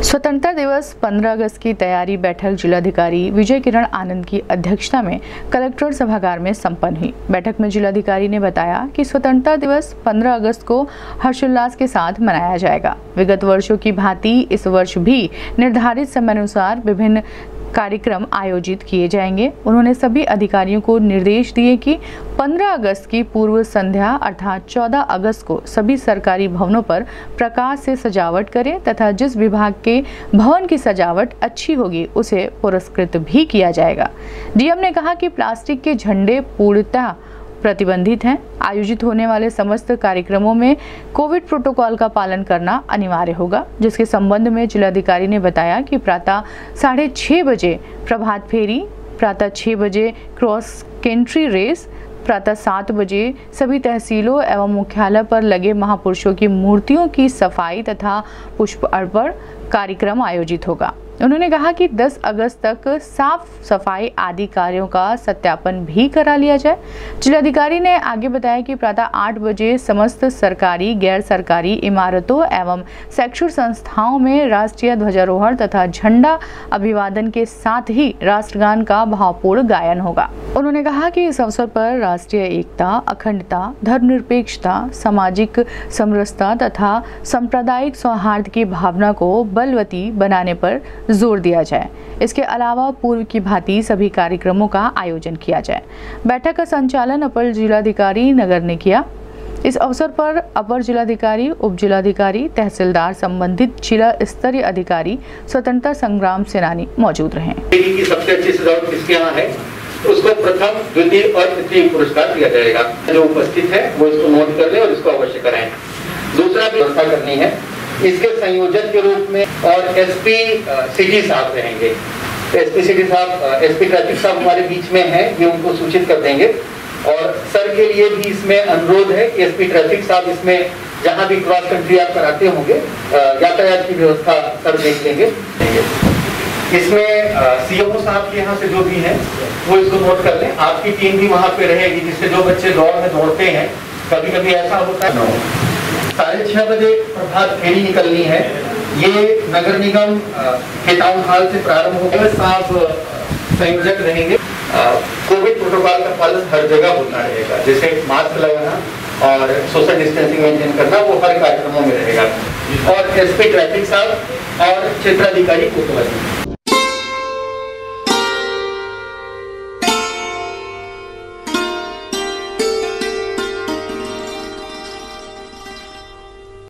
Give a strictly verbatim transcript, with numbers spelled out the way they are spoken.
स्वतंत्रता दिवस पंद्रह अगस्त की तैयारी बैठक जिलाधिकारी विजय किरण आनंद की अध्यक्षता में कलेक्ट्रेट सभागार में संपन्न हुई। बैठक में जिलाधिकारी ने बताया कि स्वतंत्रता दिवस पंद्रह अगस्त को हर्षोल्लास के साथ मनाया जाएगा। विगत वर्षों की भांति इस वर्ष भी निर्धारित समयानुसार विभिन्न कार्यक्रम आयोजित किए जाएंगे। उन्होंने सभी अधिकारियों को निर्देश दिए कि पंद्रह अगस्त की पूर्व संध्या अर्थात चौदह अगस्त को सभी सरकारी भवनों पर प्रकाश से सजावट करें तथा जिस विभाग के भवन की सजावट अच्छी होगी उसे पुरस्कृत भी किया जाएगा। डीएम ने कहा कि प्लास्टिक के झंडे पूर्णतः प्रतिबंधित हैं। आयोजित होने वाले समस्त कार्यक्रमों में कोविड प्रोटोकॉल का पालन करना अनिवार्य होगा, जिसके संबंध में जिलाधिकारी ने बताया कि प्रातः साढ़े छः बजे प्रभात फेरी, प्रातः छः बजे क्रॉस कंट्री रेस, प्रातः सात बजे सभी तहसीलों एवं मुख्यालय पर लगे महापुरुषों की मूर्तियों की सफाई तथा पुष्प अर्पण कार्यक्रम आयोजित होगा। उन्होंने कहा कि दस अगस्त तक साफ सफाई आदि कार्यों का सत्यापन भी करा लिया जाए। जिलाधिकारी ने आगे बताया कि प्रातः आठ बजे समस्त सरकारी गैर सरकारी इमारतों एवं शैक्षणिक संस्थाओं में राष्ट्रीय ध्वजारोहण तथा झंडा अभिवादन के साथ ही राष्ट्रगान का भावपूर्ण गायन होगा। उन्होंने कहा कि इस अवसर पर राष्ट्रीय एकता, अखंडता, धर्मनिरपेक्षता, सामाजिक समरसता तथा सांप्रदायिक सौहार्द की भावना को बलवती बनाने पर जोर दिया जाए। इसके अलावा पूर्व की भांति सभी कार्यक्रमों का आयोजन किया जाए। बैठक का संचालन अपर जिलाधिकारी नगर ने किया। इस अवसर पर अपर जिलाधिकारी, उप जिलाधिकारी, तहसीलदार, संबंधित जिला स्तरीय अधिकारी, स्वतंत्रता संग्राम सेनानी मौजूद रहे। की सबसे अच्छी सजावट किसके यहाँ है उसको प्रथम, द्वितीय और तृतीय पुरस्कार दिया जाएगा। जो उपस्थित है वो इसको नोट कर ले और इसको अवश्य कराएं। दूसरा व्यवस्था करनी है, इसके संयोजक के रूप में और एसपी सिटी साहब रहेंगे। एसपी सिटी साहब, एसपी ट्रैफिक साहब हमारे बीच में हैं, ये उनको सूचित कर देंगे। और सर के लिए भी इसमें अनुरोध है कि एसपी ट्रैफिक साहब इसमें जहां भी क्रॉस कंट्री आप कराते होंगे यातायात की व्यवस्था सर देख लेंगे। इसमें सीएमओ साहब के यहाँ से जो भी है वो इसको नोट कर लें। आपकी टीम भी वहां पे रहेगी, जिससे जो बच्चे दौड़ में दौड़ते हैं, कभी कभी ऐसा होता है साढ़े छह बजे प्रभात फेरी निकलनी है। ये नगर निगम के टाउन हॉल से प्रारंभ होगा। साहब संयोजक रहेंगे। कोविड प्रोटोकॉल का पालन हर जगह होना रहेगा, जैसे मास्क लगाना और सोशल डिस्टेंसिंग मेंटेन करना, वो हर कार्यक्रमों में रहेगा। और एसपी ट्रैफिक साहब और क्षेत्राधिकारी कोतवाली